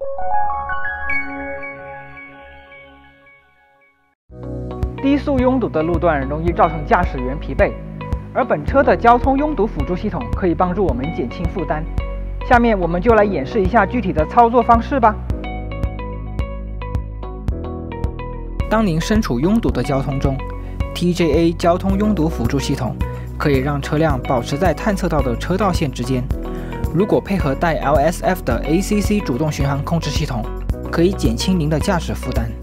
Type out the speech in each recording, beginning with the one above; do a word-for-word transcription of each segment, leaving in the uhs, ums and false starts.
低速拥堵的路段容易造成驾驶员疲惫，而本车的交通拥堵辅助系统可以帮助我们减轻负担。下面我们就来演示一下具体的操作方式吧。当您身处拥堵的交通中 ，T J A 交通拥堵辅助系统可以让车辆保持在探测到的车道线之间。如果配合带 L S F 的 A C C 主动巡航控制系统，可以减轻您的驾驶负担。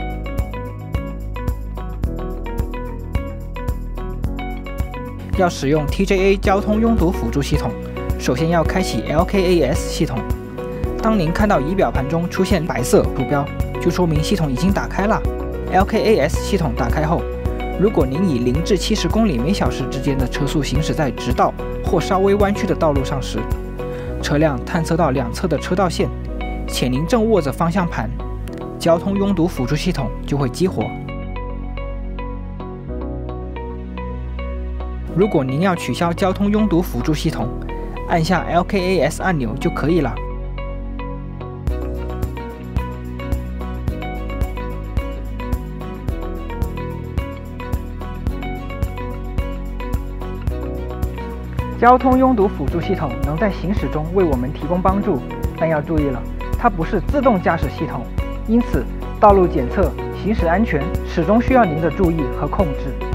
要使用 T J A 交通拥堵辅助系统，首先要开启 L K A S 系统。当您看到仪表盘中出现白色图标，就说明系统已经打开了。L K A S 系统打开后，如果您以零至七十公里每小时之间的车速行驶在直道或稍微弯曲的道路上时，车辆探测到两侧的车道线，且您正握着方向盘，交通拥堵辅助系统就会激活。如果您要取消交通拥堵辅助系统，按下 L K A S 按钮就可以了。交通拥堵辅助系统能在行驶中为我们提供帮助，但要注意了，它不是自动驾驶系统，因此道路检测、行驶安全始终需要您的注意和控制。